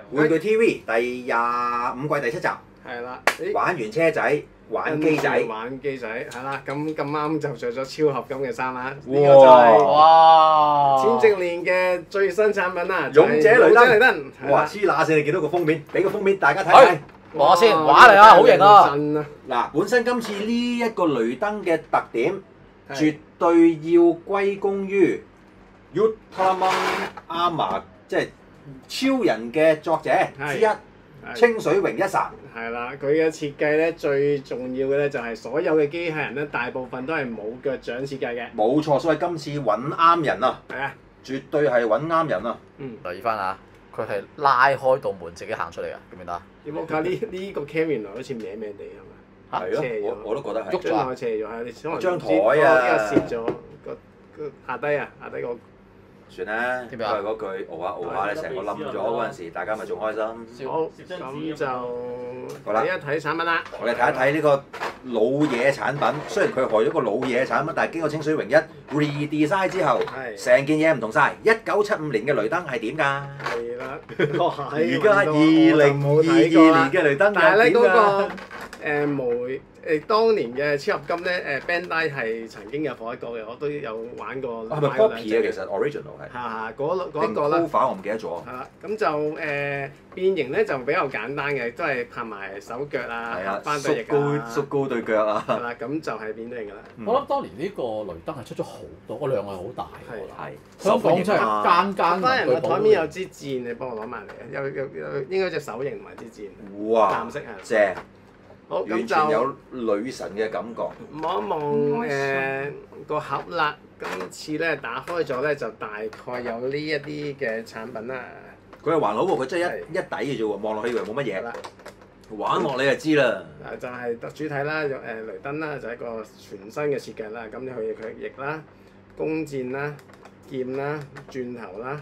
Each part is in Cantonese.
玩具 TV 第25季第7集， 係啦， 玩完車仔，玩機仔， 玩機仔係啦，咁啱就着咗超合金嘅衫啦，呢個哇就係哇！ 千積年嘅最新產品啦， 勇者雷登， 係啦哇黐乸線！你見到個封面，俾個封面大家睇睇。 望下先，畫嚟啊，好型啊！ 真啊！ 嗱，本身今次呢一個雷登嘅特點， 係絕對要歸功於 Ultraman Armor， 即係超人嘅作者之一，清水榮一殺。 係啦，佢嘅設計咧最重要嘅咧就係所有嘅機械人咧，大部分都係冇腳掌設計嘅。 冇錯，所以今次揾啱人啊！ 係啊， 絕對係揾啱人啊！ 留意翻啊，佢係拉開道門自己行出嚟㗎，記唔記得啊？ 有冇睇呢個 cam 原來好似歪歪地係嘛？ 係斜咗咯，我都覺得係。 喐咗張台斜咗，係你可能張台啊呢個蝕咗個下低啊，下低個。 算啦，都係嗰句熬下熬下咧，成個冧咗嗰陣時，大家咪仲開心。 好，咁就好啦睇一睇產品啦。 我哋睇一睇呢個老嘢產品，雖然佢害咗個老嘢產品，但係經過清水榮一 redesign 之後， 係成件嘢唔同晒。1975年嘅雷登係點㗎？ 係啦， 而家2022年嘅雷登又但係咧點㗎？ 嗰個當年嘅超合金咧Bandai 係曾經有火一個嘅，我都有玩過。 係咪 copy 啊？其實 original 係。 下嗰定個啦。 cover 我唔記得咗。 係啦，咁就變形咧就比較簡單嘅，都係拍埋手腳啊， 係啊， 翻對翼縮高對腳啊。 係啦，咁就係變形㗎啦。 我諗當年呢個雷登係出咗好多，個量係好大㗎。 係。 香港真係間班人個台面有支。 支箭，你幫我攞埋嚟啊！有應該隻手型同埋支箭。 哇！ 藍色啊！ 正。 好，咁完全有女神嘅感覺。 望一望個盒啦，今次咧打開咗咧就大概有呢一啲嘅產品啦。 佢係還好喎，佢真係一底嘅啫喎，望落去以為冇乜嘢。 啦， 玩落你就知啦。 就係主體啦，雷登啦，就係一個全新嘅設計啦。咁佢翼啦、弓箭啦、劍啦、鑽頭啦、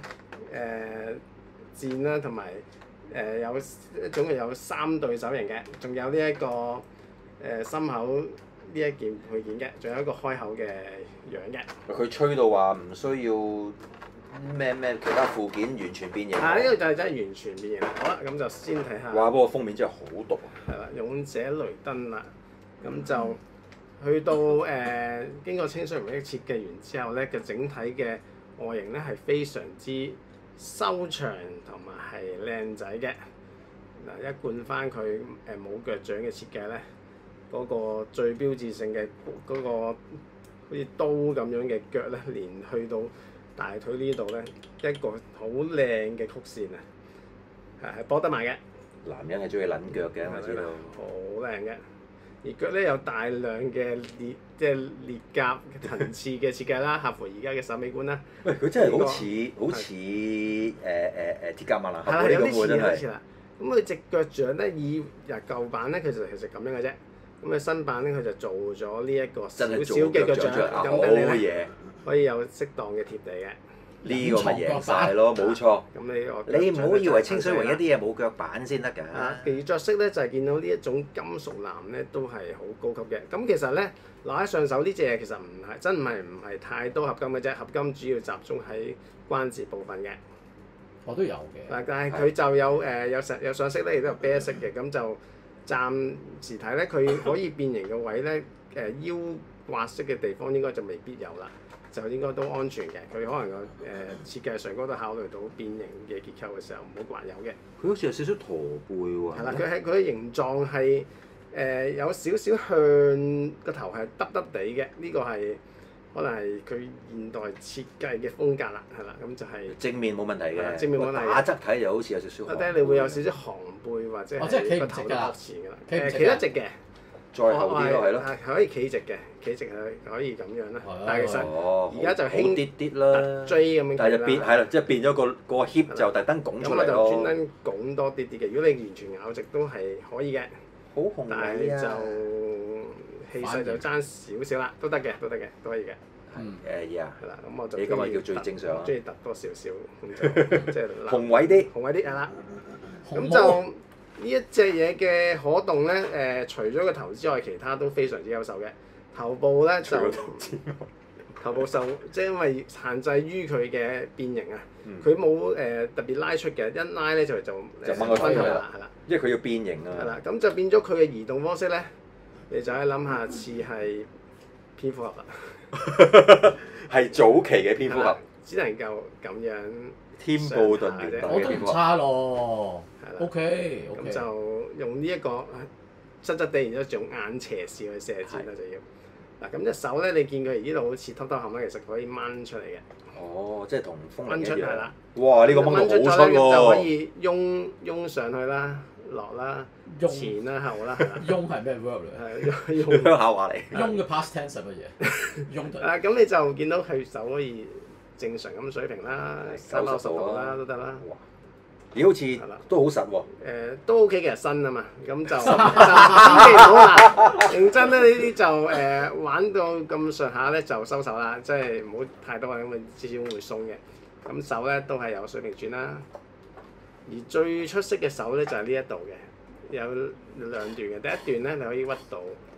箭啦，同埋總共有3對手型嘅，仲有呢一個心口呢一件配件嘅，仲有一個開口嘅樣嘅。 佢吹到話唔需要咩其他附件完全變形。 呢個就係真係完全變形啦。好啦，咁就先睇下。 哇！不過封面真係好毒啊。 係啦，勇者雷登啦，咁就去到經過清水榮一設計完之後咧，嘅整體嘅外形咧係非常之修長同埋係靚仔嘅。嗱，一貫翻佢冇腳掌嘅設計咧，嗰個最標誌性嘅嗰個好似刀咁樣嘅腳咧，連去到大腿呢度咧，一個好靚嘅曲線啊，係搏得埋嘅。 男人係中意撚腳嘅，我知道。 好靚嘅，而腳咧有大量嘅裂甲層次嘅設計啦，合乎而家嘅審美觀啦。 喂，佢真係好似鐵甲萬能俠嗰啲有啲似咁喎，真係。 啦。咁佢隻腳掌咧，舊版咧其實咁樣嘅啫。咁佢新版咧佢就做咗呢一個少少嘅腳掌， 好咁等你咧嘢。 可以有適當嘅貼地嘅。 呢個咪贏晒咯，冇錯。 咁你唔好以為清水榮一啲嘢冇腳板先得㗎。 而着色咧就係見到呢一種金屬藍咧都係好高級嘅。咁其實咧攞喺上手呢隻嘢其實唔係太多合金嘅啫，合金主要集中喺關節部分嘅。 我都有嘅。 但係佢就有上色咧，亦都有啤色嘅。咁就暫時睇咧，佢可以變形嘅位咧，腰滑式嘅地方應該就未必有啦。就應該都安全嘅，佢可能個設計上嗰度考慮到變形嘅結構嘅時候唔好刮油嘅。 佢好似有少少駝背喎。 係啦，佢嘅形狀係有少少向個頭係耷耷地嘅，呢個係可能係佢現代設計嘅風格啦，係啦，咁就係正面冇問題嘅， 正面冇問題。 打側睇就好似有少少。 或者你會有少少寒背或者係個頭都側前㗎啦，企得直嘅。 再後啲咯，係咯， 係可以企直嘅，企直係可以咁樣啦。但係其實而家就輕啲啲啦， 追咁樣。 但係就變係啦，即係變咗個 hip 就特登拱出嚟咯。 咁我就專登拱多啲啲嘅。如果你完全咬直都係可以嘅， 好紅但係就氣勢就爭少少啦，都得嘅，都可以嘅。 係啊， 係啦，咁我就你咁咪叫最正常。 中意突多少少，咁就即係雄偉啲， 係啦。咁就。呢一隻嘢嘅可動咧，除咗個頭之外，其他都非常之優秀嘅。頭部咧就頭部受即係因為限制於佢嘅變形啊， 嗯佢冇特別拉出嘅，一拉咧就就掹個頭佢啦， 係啦， 因為佢要變形啊。 係啦，咁就變咗佢嘅移動方式咧，你就可以諗下似係蝙蝠俠啦， 係早期嘅蝙蝠俠， 只能夠咁樣。 天布頓年代我都嘅蝙蝠俠。 唔差咯。 係啦 OK 咁 OK。 就用呢一個質質地，然之後仲眼斜視去射箭啦，就要嗱咁隻手咧，你見佢呢度好似偷偷冚咧，其實佢可以掹出嚟嘅， 哦，即係同風鈴掹一樣。 出係啦。 哇！呢個掹到好掹出咗咧就可喎。 以擁上去啦、落啦、 擁前啦、後啦，係啦， 擁係咩 verb 嚟？ 係鄉下話嚟。 擁嘅 past tense 係乜嘢？擁對。 咁你就見到佢手可以正常咁水平啦、360 90 度啦都得啦。 哇！咦，好似都好實喎。 都 OK 嘅，新啊嘛，咁就千祈唔好嗱，認真咧呢啲就玩到咁上下咧就收手啦，即係唔好太多咁啊，至少會鬆嘅。咁手咧都係有水平轉啦，而最出色嘅手咧就係呢一度嘅，有2段嘅。第一段咧你可以屈到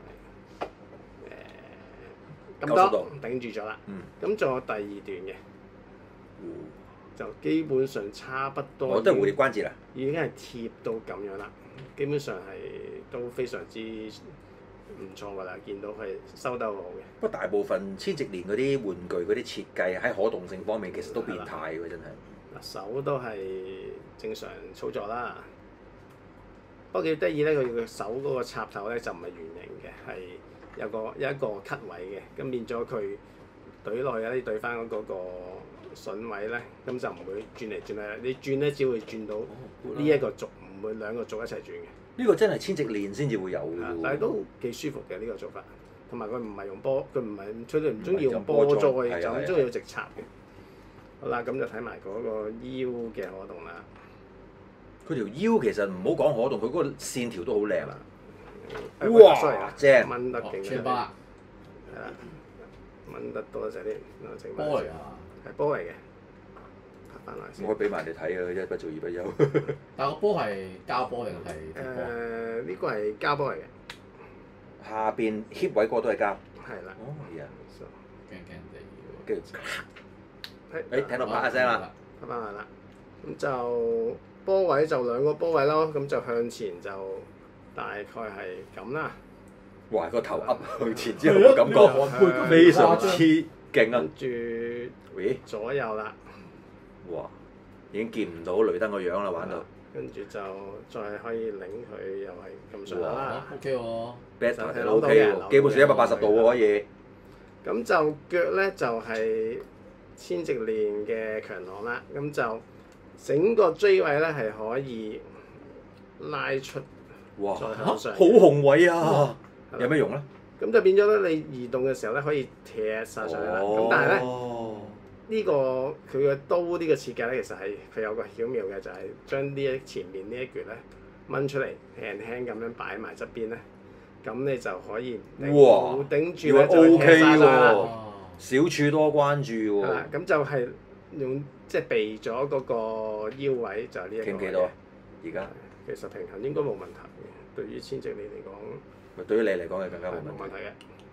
咁 90度多頂住咗啦， 嗯。 咁仲有第二段嘅，就基本上差不多。 我都係蝴蝶關節啦。 已經係貼到咁樣啦，基本上係都非常之唔錯㗎啦，見到佢收得好好嘅。 不過大部分千禧年嗰啲玩具嗰啲設計喺可動性方面其實都變態喎，真係。 嗱手都係正常操作啦，不過幾得意咧，佢個手嗰個插頭咧就唔係圓形嘅，係有一個 cut 位嘅，咁變咗佢懟落去咧，懟翻嗰個筍位咧，咁就唔會轉嚟轉去。你轉咧只會轉到呢一個軸，唔會兩個軸一齊轉嘅。 呢個真係千禧年先至會有嘅喎。 但係都幾舒服嘅呢個做法，同埋佢唔係用波，佢唔係佢哋唔中意唔係用波就載， 波載係啊就咁中意用直插嘅。好啦，咁就睇埋嗰個腰嘅可動啦。 佢條腰其實唔好講可動，佢嗰個線條都好靚啊！ 哇！sorry 啊， 正掹得勁穿嘅， 巴係啦，掹得多就係啲整波嚟啊！ 係波嚟嘅，拍翻落嚟先我可以俾埋你睇嘅，一不做二不休。 但個波係膠波定係鐵波？ 呢個係膠波嚟嘅， 下邊 hip 位嗰個都係膠。 係啦。 哦，係啊。 驚驚地喎。 跟住，聽到啪一聲啦。 拍翻嚟啦，咁就波位就2個波位咯，咁就向前就大概係咁啦。 哇！個頭噏向前之後嘅感覺非常之勁啊！ 跟住咦？ 左右啦， 哇！已經見唔到雷登個樣啦，玩到。 跟住就再可以擰佢，又係咁上下啦。 OK 喎。 Better 就 OK 喎，基本上180度喎可以。 咁就腳咧就係千禧年嘅強項啦，咁就整個椎位咧係可以拉出， 哇！ 再向上好雄偉啊！有咩用咧？ 咁就變咗咧，你移動嘅時候咧可以踢晒上去啦。咁但係咧呢個佢嘅刀呢個設計咧，其實係佢有個巧妙嘅，就係將前面呢一橛咧掹出嚟，輕輕咁樣擺埋側邊咧，咁你就可以哇頂住咧就 OK 踢晒上去啦。 喎，小處多關注喎係啦。，咁就係用即係避咗嗰個腰位，就係呢一個。 傾幾多？而家其實平衡應該冇問題嘅，對於千禧年嚟講咪對於你嚟講係更加冇係冇問問題。 題嘅。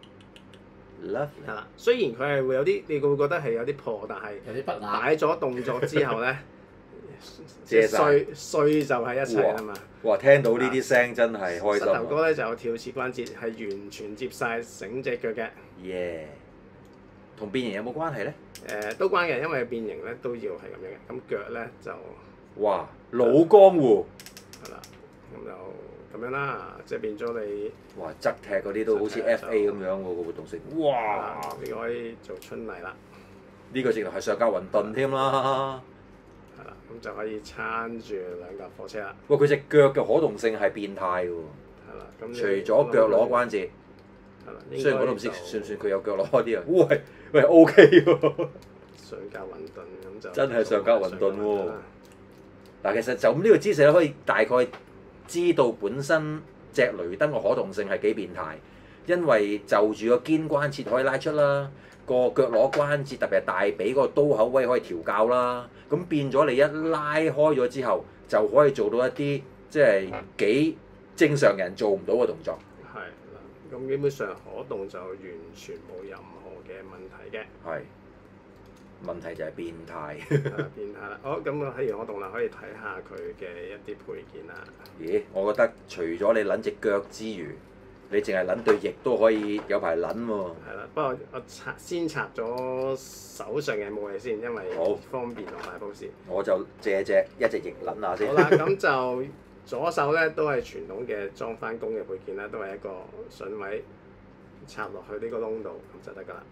Love 係啦，雖然佢係會有啲，你會覺得係有啲破，但係有啲不雅。 擺咗動作之後咧， 謝晒碎就係一切啦嘛。 哇！聽到呢啲聲真係開膝頭心哥咧就有跳趾關節，係完全接晒整隻腳嘅。 耶！同變形有冇關係咧？ 都關嘅，因為變形咧都要係咁樣嘅。咁腳咧就哇！老江湖係啦，咁就咁樣啦，即係變咗你。 哇！側踢嗰啲都好似 FA 咁樣喎個活動性。哇！ 你可以做春麗啦， 呢個直頭係上格雲頓添啦。 係啦，咁就可以撐住2架貨車啦， 哇！佢隻腳嘅可動性係變態喎。 係啦，咁除咗腳踝關節， 係啦， 雖然我都唔知應該就算唔算佢有腳踝啲啊。喂 OK 喎。 上架雲頓咁就真係上架雲頓喎上架啦嗱，其實就咁呢個姿勢咧，可以大概知道本身隻雷登嘅可動性係幾變態，因為就住個肩關節可以拉出啦，個腳踝關節特別係大髀個刀口位可以調校啦，咁變咗你一拉開咗之後，就可以做到一啲即係幾正常人做唔到嘅動作。 係啦， 咁基本上可動就完全冇任何嘅問題嘅。 係。問題就係變態。 變態啦。好，咁我睇完可動啦，可以睇下佢嘅一啲配件啦。 咦？我覺得除咗你撚隻腳之餘，你淨係撚對翼都可以有排撚喎。 係啦，不過我先拆咗手上嘅武器先，因為好方便我買 pose。 我就借一隻翼撚下先。 好啦，咁就左手咧都係傳統嘅裝翻工嘅配件啦，都係一個筍位插落去呢個窿度咁就得㗎啦。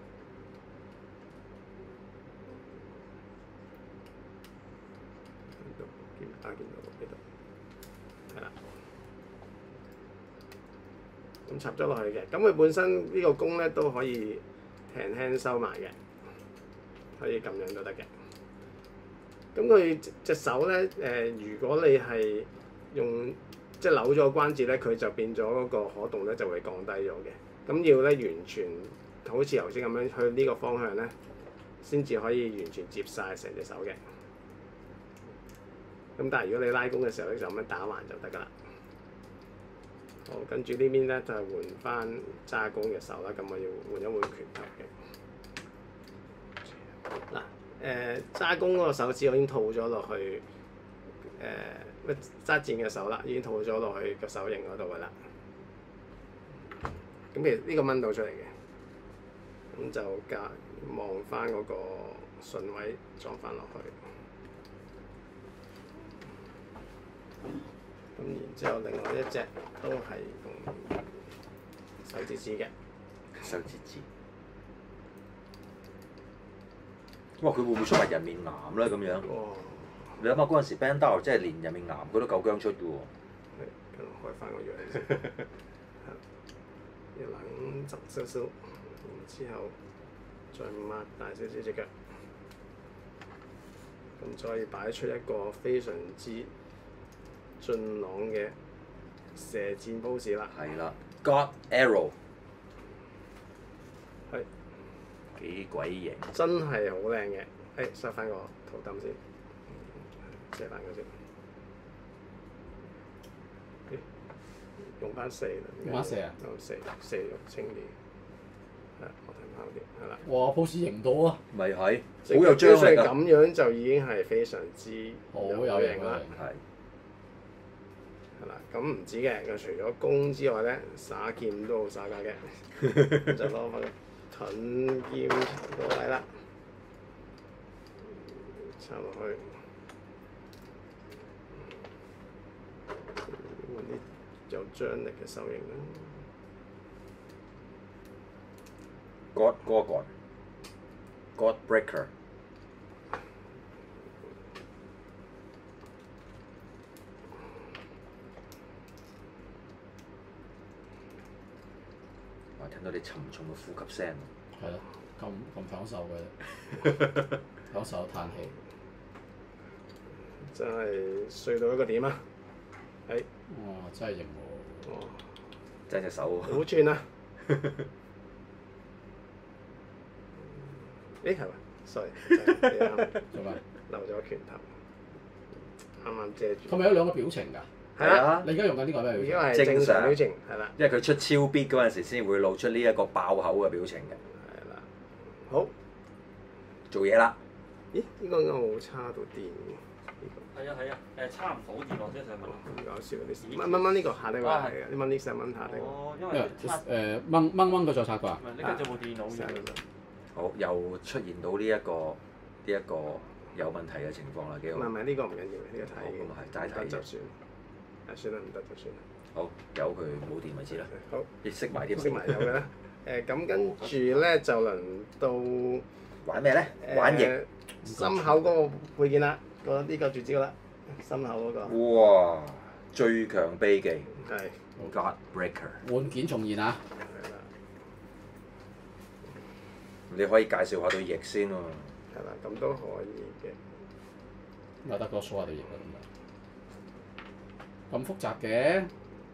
見到呢度，係啦。咁插咗落去嘅，咁佢本身呢個弓咧都可以輕輕收埋嘅，可以咁樣都得嘅。咁佢隻手咧，如果你係用即係扭咗個關節咧，佢就變咗嗰個可動咧就會降低咗嘅。咁要咧完全好似頭先咁樣去呢個方向咧，先至可以完全接晒成隻手嘅。咁但係如果你拉弓嘅時候咧，就咁樣打橫就得㗎啦。好，跟住呢邊咧就係換翻揸弓嘅手啦。咁我要換一換拳頭嘅。嗱，揸弓嗰個手指我已經套咗落去揸箭嘅手啦，已經套咗落去個手型嗰度㗎啦。咁其實呢個掹到出嚟嘅，咁就望翻嗰個順位裝翻落去。咁然之後，另外一隻都係用手指指嘅。 手指指。哇！佢會唔會出埋人面岩咧？咁樣。 哇！ 你諗下嗰陣時 Bandar 真係連人面岩佢都夠姜出嘅喎。 係，開翻個樣先。要冷側少少，然之後再擘大少少隻腳，咁就可以擺出一個非常之俊朗嘅射箭 pose 啦。 係啦 ，God Arrow。 係。 幾鬼型！ 真係好靚嘅。收翻個圖燈先，射翻佢先。用翻四啦。 用翻四啊？ 用四用清啲。係，我睇翻嗰啲，係啦。 哇！pose 型到啊！ 咪係，好有張力㗎。 咁樣就已經係非常之好有型啦。 係。 係啦，咁唔止嘅，佢除咗弓之外咧，耍劍都好耍家嘅，就攞翻個盾劍個位啦，插落去，揾啲有張力嘅手型啦。 God Breaker。聽到你沉重嘅呼吸聲。 係咯，咁享受嘅，享受嘆氣。 真係碎到一個點啊！係。 哇！真係型喎。 哇！ 真係隻手喎。 好轉啊！係咪 ？sorry， 做咩？ 漏咗拳頭，啱啱遮住。 佢咪有兩個表情㗎？ 係啊， 你而家用緊呢個咩表情？ 而家係正常表情，係啦。 因為佢出超 beat 嗰陣時，先會露出呢一個爆口嘅表情嘅。 係啦。好。 做嘢啦。 咦？呢個冇叉到電嘅。 係啊，差唔到電落啫，想問。 咁搞笑啲。掹呢個下低個係嘅，你掹呢細掹下低個。 哦，因為掹佢再拆啩。 唔係，呢個就部電腦嘅。 好， 又出現到呢一個有問題嘅情況啦，幾好。 唔係呢個唔緊要嘅，呢個睇嘅。 咁啊係，齋睇就算。算啦，唔得就算啦。 好，由佢冇電咪知啦。 好。 亦熄埋添。 熄埋有嘅啦。咁跟住咧就輪到玩咩咧？玩翼。 心口嗰個配件啦，呢個絕招啦，心口嗰個。 哇！最強秘技。 係。 God Breaker。 換件重現啊！ 係啦。 你可以介紹下對翼先喎。 係啦，咁都可以嘅。 有得個數下對翼啦咁複雜嘅。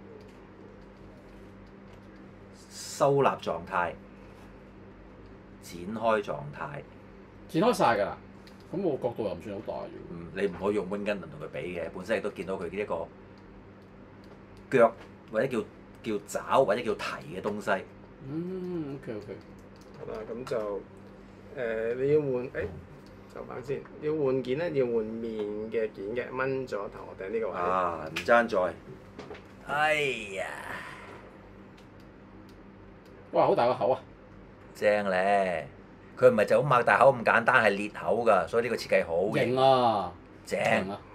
收納狀態。展開狀態。 展開晒㗎啦。咁我角度又唔算好大嘅。 你唔可以用 wing gun 同佢比嘅，本身亦都見到佢呢一個腳或者叫叫爪或者叫蹄嘅東西。 OK。 好啦，咁就你要換就翻先，要換件咧，要換面嘅件嘅，掹咗頭殼頂呢個位。 啊，唔爭在。哎呀， 哇！好大個口啊！ 正咧！佢唔係就咁擘大口咁簡單，係裂口㗎，所以呢個設計好型。 型啊！ 正。 型啊！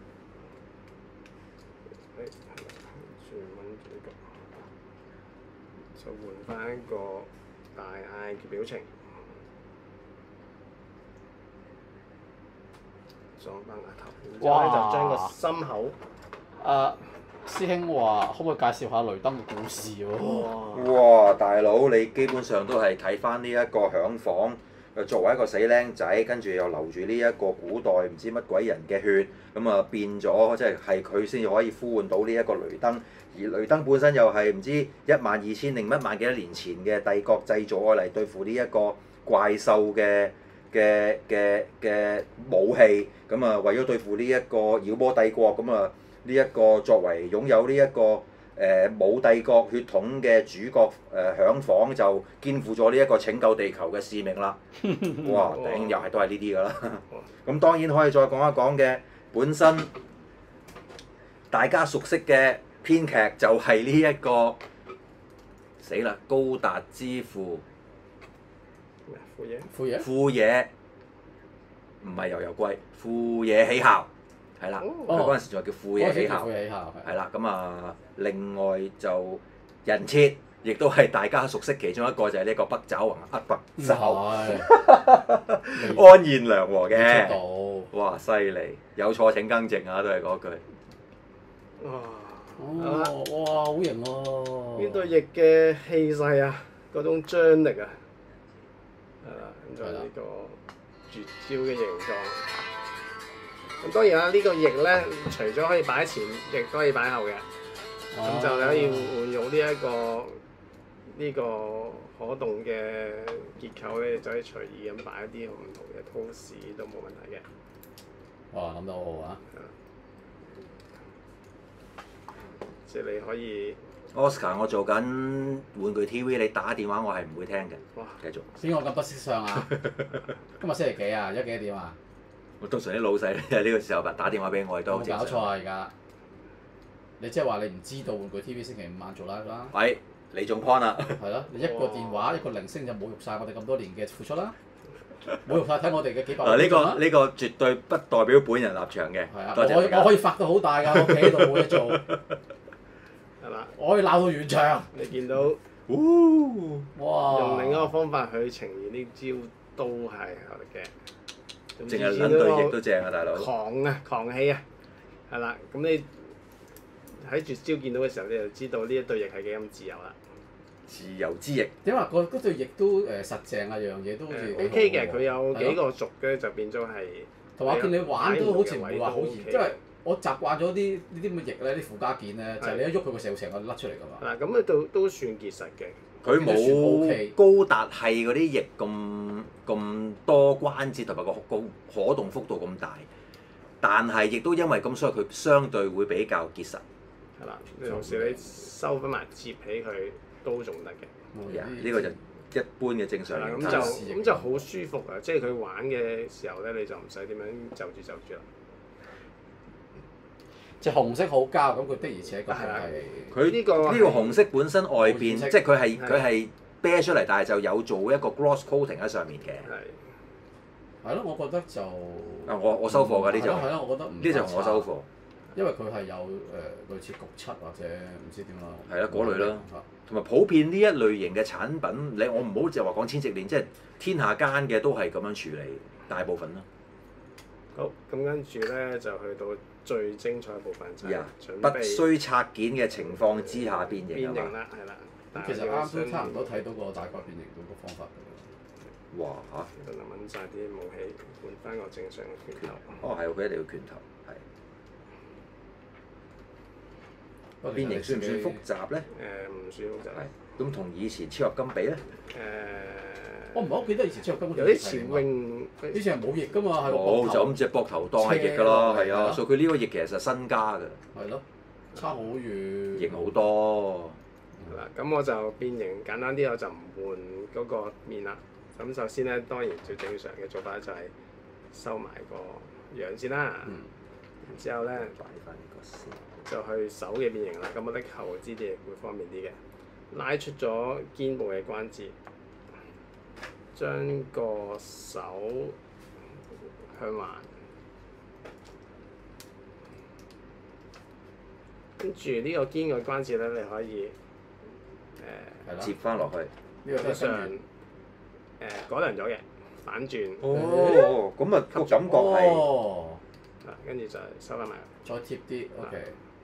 轉掹住呢個，就換翻一個大嗌嘅表情，裝翻額頭，然之後咧就將個心口。 師兄話可唔可以介紹下雷登嘅故事喎？ 哇！大佬，你基本上都係睇翻呢一個響房，作為一個死僆仔，跟住又流住呢一個古代唔知乜鬼人嘅血，咁啊變咗即係佢先至可以呼喚到呢一個雷登，而雷登本身又係唔知12000定1萬幾多年前嘅帝國製造愛嚟對付呢一個怪獸嘅武器，咁啊為咗對付呢一個妖魔帝國，咁啊呢一個作為擁有呢一個冇帝國血統嘅主角響房就肩負咗呢一個拯救地球嘅使命啦。哇！頂又係都係呢啲㗎啦。咁當然可以再講一講嘅本身大家熟悉嘅編劇就係呢一個死啦高達之父富野，唔係悠悠龜，富野喜孝。係啦，佢嗰陣時仲叫富野喜孝，係啦，咁啊，另外就人設，亦都係大家熟悉其中一個就係呢個北爪北爪安彥良和嘅，哇犀利，有錯請更正啊，都係嗰句。 哇！ 哇，好型喎！ 呢對翼嘅氣勢啊，嗰種張力啊，係啦，咁就係呢個絕招嘅形狀。咁當然啦，呢個翼咧，除咗可以擺前，亦都可以擺後嘅。咁就你可以換用呢個可動嘅結構咧，就可以隨意咁擺一啲唔同嘅 pose 都冇問題嘅。 哇！諗得好好啊！ 即係你可以 Oscar， 我做緊玩具 TV，你打電話我係唔會聽嘅。 哇！ 繼續。 邊個咁多色相啊？今日星期幾啊？而家幾多點啊？ 我通常啲老細喺呢個時候打電話俾我，亦都好正常。 冇搞錯啊！而家你即係話你唔知道玩具 TV 星期五晚做 live 啦？ 喂，你仲 point 啦？ 係咯，你一個電話一個鈴聲就侮辱晒我哋咁多年嘅付出啦！侮辱晒睇我哋嘅幾百。 嗱呢個絕對不代表本人立場嘅。 係啊， 多謝我可以發到好大㗎，我企喺度冇嘢做。 係啦， 我可以鬧到完場。 你見到哇！ 用另一個方法去呈現呢招都係有力嘅。 淨係撚對翼都正啊，大佬！ 狂氣啊，係啦，咁你喺絕招見到嘅時候，你就知道呢一對翼係幾咁自由啦。 自由之翼。 點話嗰對翼都實正啊，樣嘢都好似 OK 嘅，佢有幾個軸嘅就變咗係。 同埋我見你玩都好似唔會話好嚴， 因因為我習慣咗呢啲咁嘅翼咧，啲附加件咧，就係你一喐佢個成個甩出嚟㗎嘛。 嗱，咁咧都算結實嘅。 佢冇高達係嗰啲翼咁多關節同埋個可動幅度咁大，但係亦都因為咁，所以佢相對會比較結實。 係啦，同時你收翻埋摺起佢都仲得嘅。 呢個就一般嘅正常。 咁就好舒服啊！即係佢玩嘅時候咧，你就唔使點樣就住啦。 隻紅色好膠，咁佢的而且確係佢呢個紅色本身外邊，即係佢係啤出嚟，但係就有做一個 gloss coating 喺上面嘅。 係咯，我覺得就我收貨㗎呢隻。 係咯，我覺得唔呢隻我收貨。 因為佢係有類似焗漆或者唔知點啦。 係啦，嗰類啦。同埋普遍呢一類型嘅產品，我唔好淨係話講千禧年，即係天下間嘅都係咁樣處理，大部分啦。 好，咁跟住咧就去到最精彩部分就係不需拆件嘅情況之下變形啦，係啦。 咁其實啱都差唔多睇到個大概變形嗰個方法㗎啦。 哇嚇！ 就揾晒啲武器，換翻個正常嘅拳頭。 哦，係佢一定要拳頭，係。變形算唔算複雜咧？ 唔算複雜。 係。咁同以前超合金比咧？ 我唔係好記得以前超合金有啲前泳， 以前係冇翼㗎嘛，係冇就咁隻膊頭當係翼㗎啦，係啊，所以佢呢個翼其實係新加㗎。 係咯，差好遠。 型好多。 係啦，咁我就變形簡單啲，我就唔換嗰個面啦。咁首先咧，當然最正常嘅做法就係收埋個樣先啦。然之後咧擺翻個先。 就去手嘅變形啦。咁我拎後肢啲會方便啲嘅，拉出咗肩部嘅關節，將個手向橫，跟住呢個肩嘅關節咧，你可以係啦， 接翻落去。 呢個都係上跟改良咗嘅，反轉， 哦，咁啊個感覺係哦， 跟住就收翻埋。 再貼啲，OK。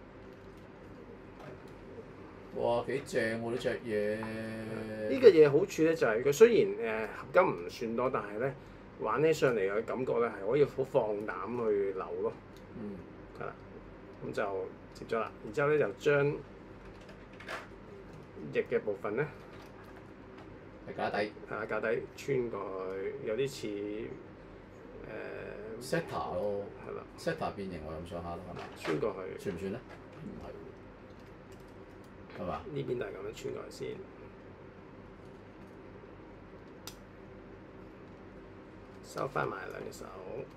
哇，幾正喎呢隻嘢！ 呢個嘢好處咧就係佢雖然合金唔算多，但係咧玩起上嚟嘅感覺咧係可以好放膽去扭咯。 嗯， 係啦，咁就接咗啦。然之後咧就將翼嘅部分咧， 係架底架底穿過去，有啲似 ，Setter 咯係啦， ，Setter 變形我咁上下咯，係嘛？ 穿過去。 算唔算咧？唔係喎，係嘛？ 呢邊都係咁樣穿過去先，收翻埋兩隻手，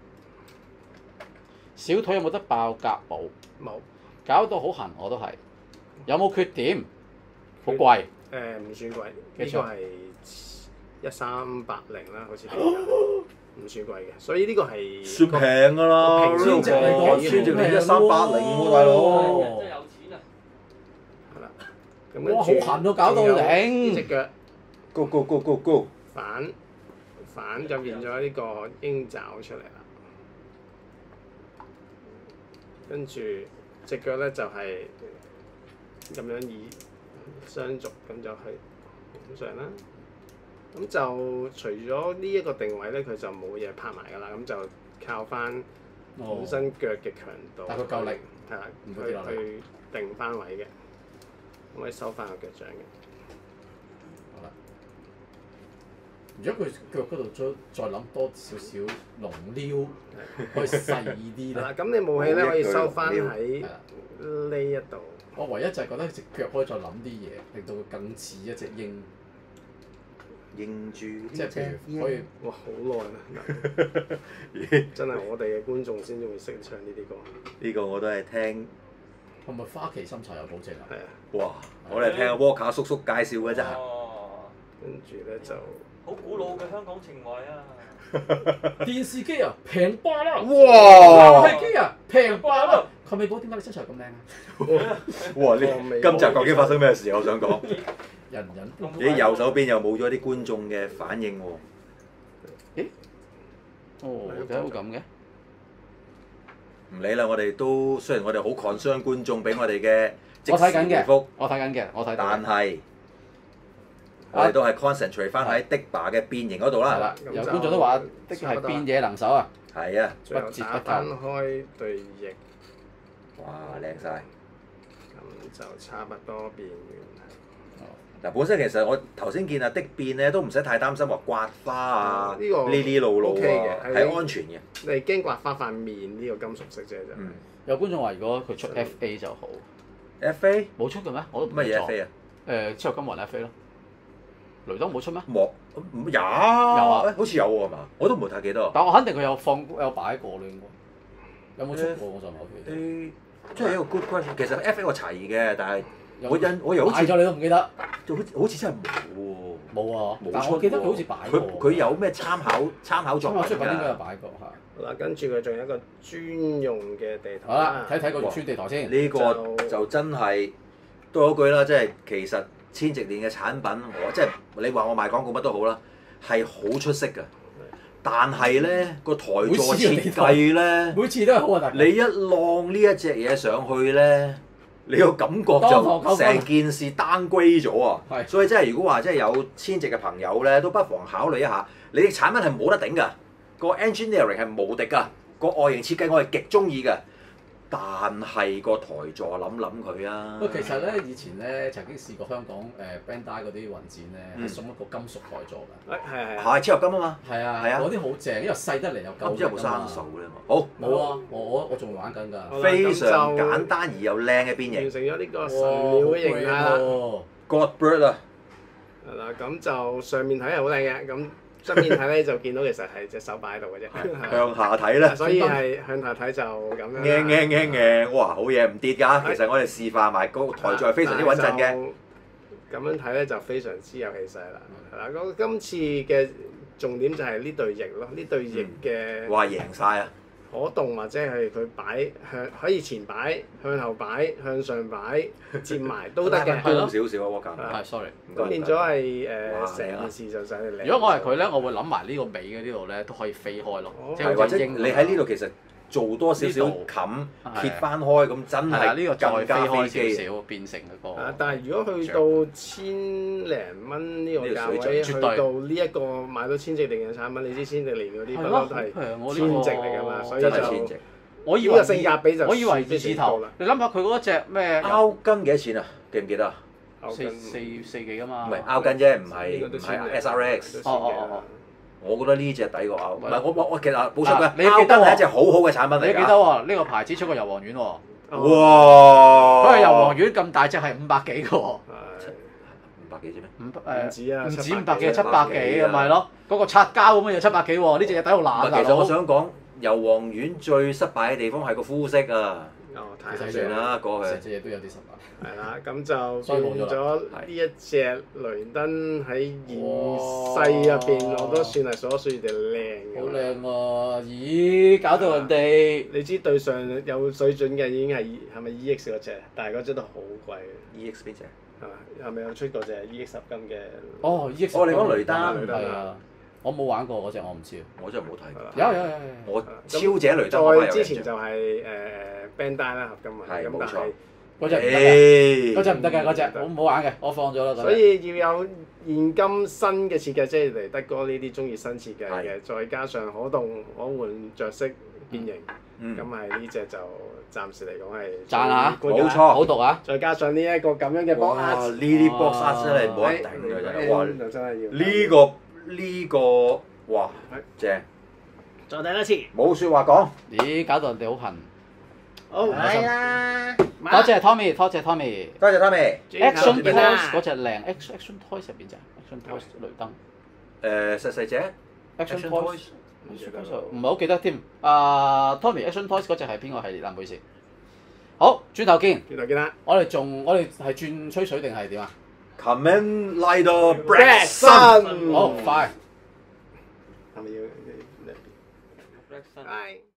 小腿有冇得爆甲冇？ 冇搞到好痕我都係。有冇缺點？好貴。 唔算貴，呢個幾錢係1380啦，好似唔算貴嘅，所以呢個係算平㗎啦， 平穿直嚟講穿直嚟1380喎，大佬。 真係有錢啊！ 係啦。咁跟哇， 住好痕到搞到呢頂！ 隻腳 Go go go go go！ 反就變咗呢個鷹爪出嚟啦。跟住隻腳咧就係咁樣以雙軸咁就去咁上啦。咁就除咗呢一個定位咧，佢就冇嘢拍埋㗎啦。咁就靠翻本身腳嘅強度， 但佢夠力係啦， 唔會跌落嚟去定翻位嘅，咁可以收翻個腳掌嘅。 好啦，如果佢腳嗰度再諗多少少龍撩，可以細啲咧。 係啦，咁你武器咧可以收翻喺係啦， 呢一度。 我唯一就係覺得隻腳可以再諗啲嘢，令到佢更似一隻鷹， 認住即係譬如可以哇！好耐啦，真係我哋嘅觀眾先至會識唱呢啲歌。 呢個我都係聽， 係咪花旗參茶有保證啊？ 係啊， 哇！我哋聽阿沃卡叔叔介紹嘅真係。 哦， 跟住咧就好古老嘅香港情懷啊！ 電視機啊，平霸啦！ 哇！ 遊戲機啊，平霸啦！蓋美寶點解你身材咁靚啊？ 哇！呢今集究竟發生咩事？我想講， 人人都咦右手邊又冇咗啲觀眾嘅反應喎。 哦，點解會咁嘅？ 唔理啦，我哋都雖然我哋好 concern 觀眾俾我哋嘅即時我睇緊嘅回覆， 我睇緊嘅，我睇到嘅。 但係我哋都係 concentrate 翻喺 Digba 嘅變形嗰度啦。 係啦，有觀眾都話的確係變嘢能手啊！ 係啊， 最後打翻開對翼， 哇靚晒！ 咁就差不多變完。 嗱，本身其實我頭先見阿的變咧都唔使太擔心話刮花啊， 呢個呢啲路路 OK 啊， 嘅係安全嘅。 你驚刮花塊面呢個金屬色啫，就嗯有觀眾話如果佢出 FA 就好， ，FA 冇出嘅咩？我都唔乜嘢錯 FA 啊？ 之後金環 FA 咯，雷登冇出咩？ 莫有啊好似有喎係嘛？我都唔係太記得。 但我肯定佢有擺過咯，應該。 有冇出過？我就唔係好記得。 誒，即係一個 good question。其實 FA 我齊嘅，但係有我又好似買咗你都唔記得？ 好似真係冇喎。 冇啊！ 冇出但我記得佢好似擺過。 佢有咩參考作參考出品品應該有㗎？ 擺過嚇。 好啦，跟住佢仲有一個專用嘅地圖好啦，睇睇個穿地台先。 呢個就真係多嗰句啦，即係其實千直鏈嘅產品，我即係你話我賣廣告乜都好啦，係好出色㗎。但係咧個台座設計咧， 每次都係好核突。 你一晾呢一隻嘢上去咧，你個感覺就成件事 downgrade 咗啊！ 係所以即係如果話即係有千直嘅朋友咧，都不妨考慮一下，你嘅產品係冇得頂㗎，個 engineering 係無敵㗎，個外形設計我係極中意嘅。但係個台座諗佢啊！ 喂，其實咧以前咧曾經試過香港Bandai 嗰啲運展咧，係送一個金屬台座㗎。 係係超合金啊嘛！ 係啊， 係啊嗰啲好正，因為細得嚟又夠唔知有冇生鏽咧？好， 冇啊！我仲玩緊㗎。 好啦非常簡單而又靚嘅變形。 完成咗呢個神鳥嘅形態啦。 Godbird 啊， 係啦，咁就上面睇係好靚嘅，咁側面睇咧就見到其實係隻手擺喺度嘅啫， 向下睇咧， 所以係向下睇就咁樣啦。 嘅，哇好嘢唔跌㗎，其實我哋示範埋個台座係非常之穩陣嘅。 咁樣睇咧就非常之有氣勢啦，係啦。咁今次嘅重點就係呢對翼咯，呢對翼嘅哇贏晒啊！ 可動或者係佢擺向可以前擺、向後擺、向上擺、接埋都得嘅。 高少少啊，喎係 sorry。 咁變咗係哇成件事就使你靚。 如果我係佢咧，我會諗埋呢個尾嘅呢度咧都可以飛開咯，即係係或者好似鷹你喺呢度其實做多少少呢度冚係揭翻開咁，真係啊，呢個係再飛更加飛開機。 少少變成嗰個。 但係如果去到千零蚊呢個價位，去絕對到呢一個買到千值年嘅產品，你知千值年嗰啲不嬲都係我呢千值嚟㗎嘛，所以真就係千值。 我以為呢個性價比就我以為二非常字頭高啦， 你諗下佢嗰隻咩拗斤幾多錢啊？記唔記得啊？ 四幾㗎嘛？ 唔係拗斤啫，唔應係唔該都千係 SRX。 哦我覺得呢只抵過拗。唔係我其實補充嘅， 你記得喎拗斤係一隻好好嘅產品嚟你記得㗎。 喎？呢個牌子出過油黃丸喎， 哇！ 佢係油黃丸咁大隻係500幾嘅喎。 500幾啫咩？ 唔止啊， 唔止 700 500幾， 幾 700幾咁咪咯。嗰個擦膠咁樣又700幾喎，呢隻嘢抵到爛啊！ 其實我想講油黃丸最失敗嘅地方係個膚色啊。 哦，太其實算啦，過去成。隻嘢都有啲失敗。 係啦，咁就所以冇咗變咗呢一隻雷登喺現世入邊，我都算係數一數二地靚好嘅。 靚喎！咦，搞到人哋你知對上有水準嘅已經係咪 EX 嗰只？但係嗰只都好貴嘅， EX 邊隻？ 係嘛？係咪有出過隻 EX 十金嘅？ 哦，EX 哦你講雷丹係啊，我冇玩過嗰只，我唔知。 我真係冇睇過。 有， 我超姐雷登我再有印象。 之前就係Bandai 啦，合金啊，咁但係冇錯係嗰只唔得嘅，嗰誒只唔得嘅，嗰只我冇玩嘅，我放咗啦。嗰隻所以要有現今新嘅設計，即係嚟德哥呢啲中意新設計嘅，再加上可動可換着色變形，咁係呢只就暫時嚟講係讚下冇錯好毒啊！ 再加上呢一個咁樣嘅 box 哇！ art， 呢啲 box art 真係冇得頂嘅真係。哇！ 就真係要呢個哇正， 再睇一次， 冇説話講。 咦，搞到人哋好痕。 好係啊！ 多謝 Tommy，多謝 Tommy。 多謝 Tommy。 Action 見啦 Toys 嗰隻靚，Action Toys 入邊隻 Action Toys 雷登。 細隻 Action Action Toys Toys 唔係好記得添。Tommy Action Toys 嗰隻係邊個系列啊？唔好意思。好，轉頭見。 轉頭見啦。 我哋係轉吹水定係點啊？ Kamen Rider Blackson Blackson。 好快。 係咪要？ Blackson 係。